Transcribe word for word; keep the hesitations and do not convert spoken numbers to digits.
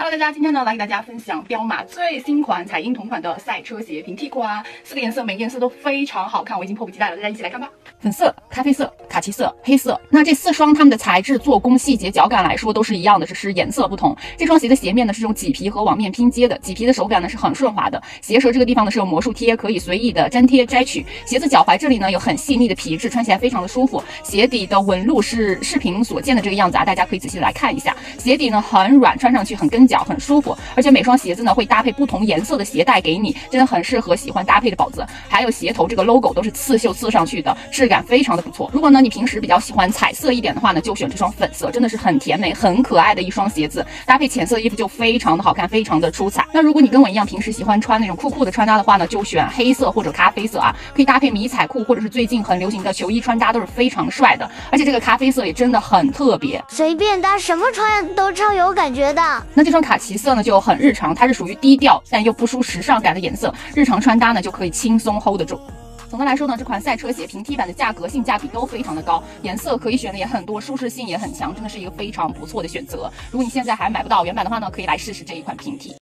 Hello， 大家，今天呢来给大家分享彪马最新款彩印同款的赛车鞋平替裤啊，四个颜色，每个颜色都非常好看，我已经迫不及待了，大家一起来看吧。粉色、咖啡色、卡其色、黑色，那这四双它们的材质、做工、细节、脚感来说都是一样的，只是颜色不同。这双鞋的鞋面呢是用麂皮和网面拼接的，麂皮的手感呢是很顺滑的，鞋舌这个地方呢是有魔术贴，可以随意的粘贴摘取。鞋子脚踝这里呢有很细腻的皮质，穿起来非常的舒服。鞋底的纹路是视频所见的这个样子啊，大家可以仔细的来看一下。鞋底呢很软，穿上去很跟脚，很舒服。而且每双鞋子呢会搭配不同颜色的鞋带给你，真的很适合喜欢搭配的宝子。还有鞋头这个 logo 都是刺绣刺上去的，质感非常的不错。如果呢你平时比较喜欢彩色一点的话呢，就选这双粉色，真的是很甜美很可爱的一双鞋子，搭配浅色衣服就非常的好看，非常的出彩。那如果你跟我一样平时喜欢穿那种酷酷的穿搭的话呢，就选黑色或者咖啡色啊，可以搭配迷彩裤或者是最近很流行的球衣穿搭，都是非常帅的。而且这个咖啡色也真的很特别， 随便搭什么穿都超有感觉的。 那这双卡其色呢就很日常，它是属于低调但又不输时尚感的颜色，日常穿搭呢就可以轻松 hold 得住。总的来说呢，这款赛车鞋平替版的价格性价比都非常的高，颜色可以选的也很多，舒适性也很强，真的是一个非常不错的选择。如果你现在还买不到原版的话呢，可以来试试这一款平替。